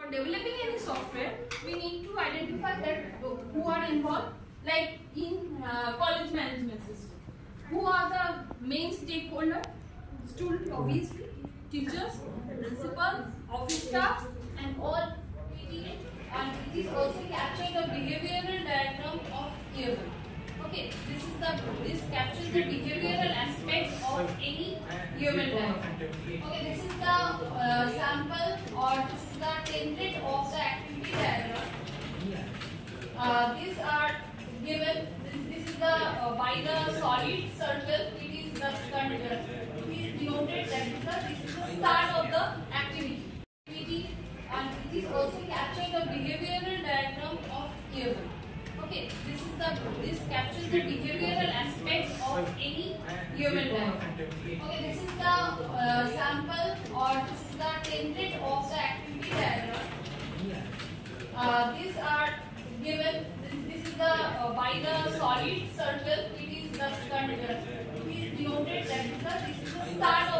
For developing any software, we need to identify that who are involved, like in college management system. Who are the main stakeholder? Student, obviously, teachers, principal, office staff, and all. And it is also capturing the behavioral diagram of event. Okay, this captures the behavioral aspects of any event diagram. Okay, this is the sample, or this is the template of the activity diagram. These are given. This is the by the solid circle. It is denoted that this is the start of the activity. And it is also capturing the behavioral diagram of event. Okay, this captures the behavioral aspects of any event diagram. Okay, this is the sample, or this is the template of the activity diagram. These are given. This is the by the solid circle. It is denoted that this is the start of